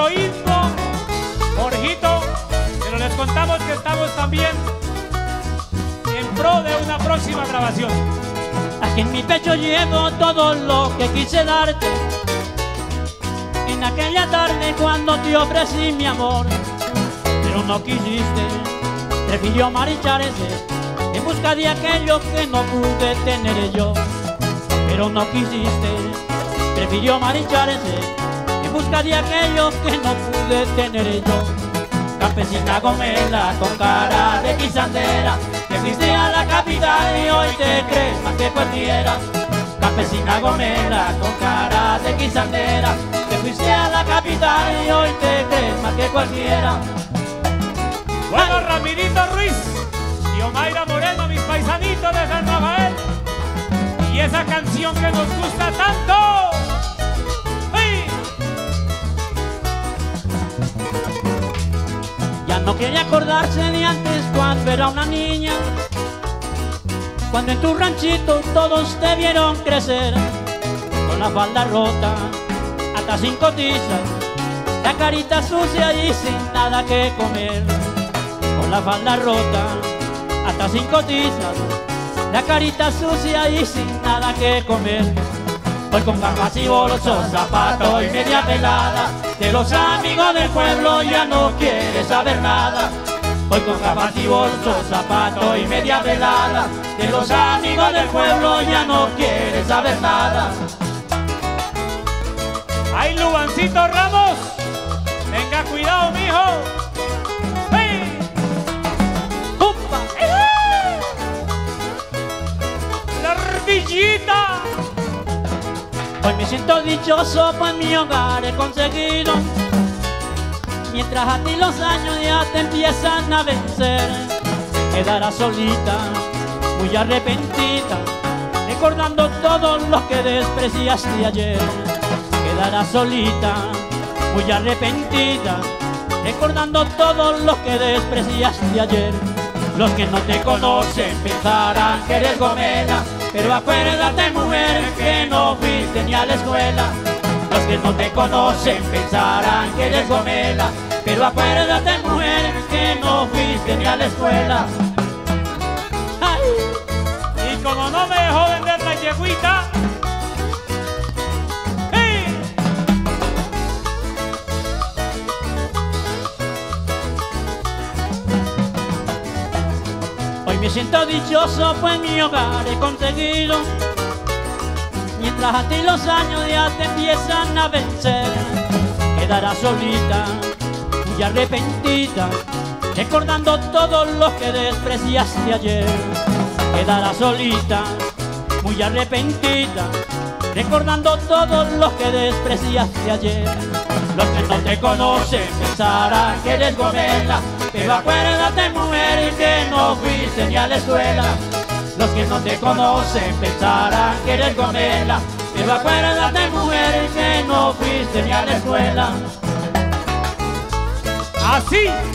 nuestro intro, Jorgito, pero les contamos que estamos también en pro de una próxima grabación. Aquí en mi pecho llevo todo lo que quise darte en aquella tarde cuando te ofrecí mi amor, pero no quisiste, prefirió marcharse en busca de aquello que no pude tener yo. Pero no quisiste, prefirió marcharse en busca de aquello que no pude tener yo. Campesina gomela con cara de guisandera, te fuiste a la capital y hoy te crees más que cualquiera. Campesina gomela con cara de guisandera, te fuiste a la capital y hoy te crees más que cualquiera. Bueno, Ramirito Ruiz y Omaira Moreno, mis paisanitos de San Rafael, y esa canción que nos gusta tanto. ¡Hey! Ya no quiere acordarse de antes cuando era una niña, cuando en tu ranchito todos te vieron crecer, con la falda rota, hasta sin cotizas, la carita sucia y sin nada que comer. Con la falda rota, hasta sin cotizas, la carita sucia y sin nada que comer. Hoy con gafas y bolsos, zapatos y media pelada, de los amigos del pueblo ya no quiere saber nada. Hoy con gafas y bolsos, zapatos y media velada, de los amigos del pueblo ya no quiere saber nada. ¡Ay, Lubancito Ramos! ¡Venga, cuidado, mijo! ¡Hey! ¡Upa! ¡La ardillita! Hoy me siento dichoso, pues mi hogar he conseguido, mientras a ti los años ya te empiezan a vencer. Quedarás solita, muy arrepentida, recordando todo lo que despreciaste ayer. Quedarás solita, muy arrepentida, recordando todo lo que despreciaste ayer. Los que no te conocen pensarán que eres gomela, pero acuérdate, mujer, que no fuiste ni a la escuela. Los que no te conocen pensarán que eres gomela, pero acuérdate, mujer, que no fuiste ni a la escuela. ¡Ay! Y como no me dejó vender la yeguita, ¡hey! Hoy me siento dichoso, pues mi hogar he conseguido, mientras a ti los años ya te empiezan a vencer. Quedarás solita, muy arrepentida, recordando todo lo que despreciaste ayer. Quedarás solita, muy arrepentida, recordando todo lo que despreciaste ayer. Los que no te conocen pensarán que eres gomela, pero acuérdate, mujer, que no fuiste ni a la escuela. Los que no te conocen pensarán que eres gomela, pero acuérdate, mujer, que no fuiste ni a la escuela. así